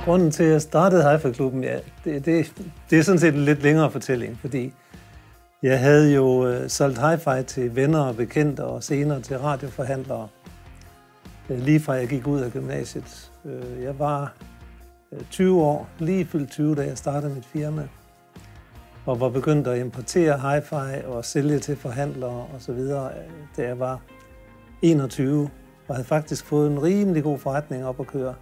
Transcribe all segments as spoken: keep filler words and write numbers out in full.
Grunden til, at jeg startede Hi-Fi-klubben, ja, det, det, det er sådan set en lidt længere fortælling, fordi jeg havde jo øh, solgt Hi-Fi til venner og bekendte og senere til radioforhandlere, øh, lige fra jeg gik ud af gymnasiet. Øh, jeg var øh, tyve år, lige fyldt tyve, da jeg startede mit firma, og var begyndt at importere Hi-Fi og sælge til forhandlere osv., da jeg var enogtyve, og havde faktisk fået en rimelig god forretning op at køre.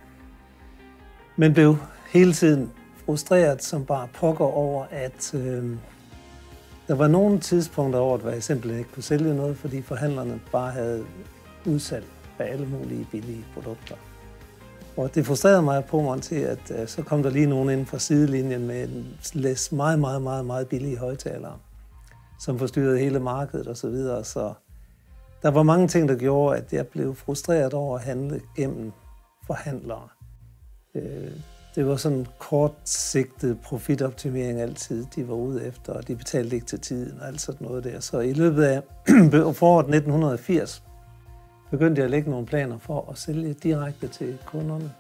Men blev hele tiden frustreret som bare pokker over, at øh, der var nogle tidspunkter over, hvor jeg simpelthen ikke kunne sælge noget, fordi forhandlerne bare havde udsalg af alle mulige billige produkter. Og det frustrerede mig på mig til, at øh, så kom der lige nogen inden for sidelinjen med en læs meget, meget, meget, meget billige højtalere, som forstyrrede hele markedet osv. Så, videre. Så der var mange ting, der gjorde, at jeg blev frustreret over at handle gennem forhandlere. Det var sådan kortsigtet profitoptimering altid, de var ude efter, og de betalte ikke til tiden og alt sådan noget der. Så i løbet af foråret nitten firs begyndte jeg at lægge nogle planer for at sælge direkte til kunderne.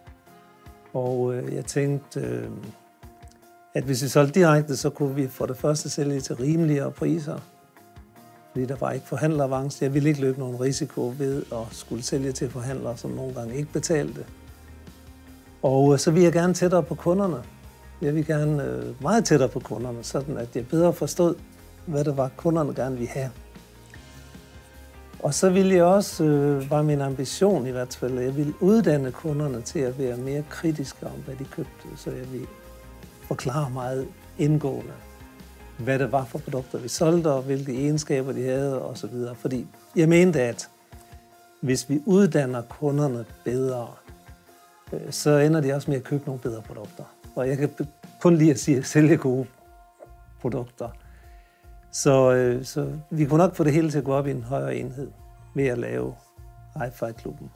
Og jeg tænkte, at hvis vi solgte direkte, så kunne vi for det første sælge til rimeligere priser. Fordi der var ikke forhandleravance. Jeg ville ikke løbe nogen risiko ved at skulle sælge til forhandlere, som nogle gange ikke betalte. Og så vil jeg gerne tættere på kunderne. Jeg vil gerne øh, meget tættere på kunderne, sådan at jeg bedre forstod, hvad det var, kunderne gerne ville have. Og så ville jeg også, øh, var min ambition i hvert fald, at jeg ville uddanne kunderne til at være mere kritiske om, hvad de købte. Så jeg ville forklare meget indgående, hvad det var for produkter, vi solgte, og hvilke egenskaber de havde osv. Fordi jeg mente, at hvis vi uddanner kunderne bedre, så ender de også med at købe nogle bedre produkter. Og jeg kan kun lide at sige, at sælge gode produkter. Så, så vi kunne nok få det hele til at gå op i en højere enhed ved at lave Hi-Fi-klubben.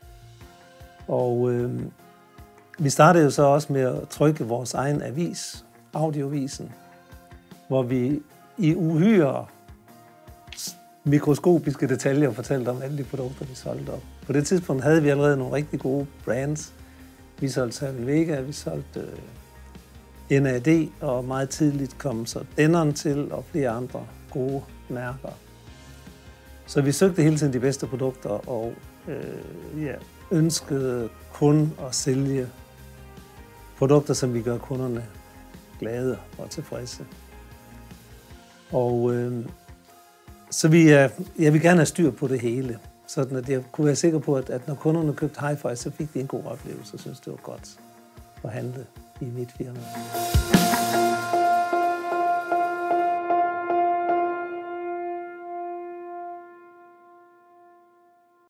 Og øh, vi startede jo så også med at trykke vores egen avis, Audiovisen, hvor vi i uhyre mikroskopiske detaljer fortalte om alle de produkter, vi solgte op. På det tidspunkt havde vi allerede nogle rigtig gode brands. Vi solgte Samuel Vega, vi solgte uh, N A D, og meget tidligt kom så Denon til, og flere andre gode mærker. Så vi søgte hele tiden de bedste produkter, og uh, ja, ønskede kun at sælge produkter, som vi gør kunderne glade og tilfredse. Og uh, så vi, uh, jeg vil gerne have styr på det hele. Sådan at jeg kunne være sikker på, at, at når kunderne købte Hi-Fi, så fik de en god oplevelse og synes det var godt at handle i mit firma.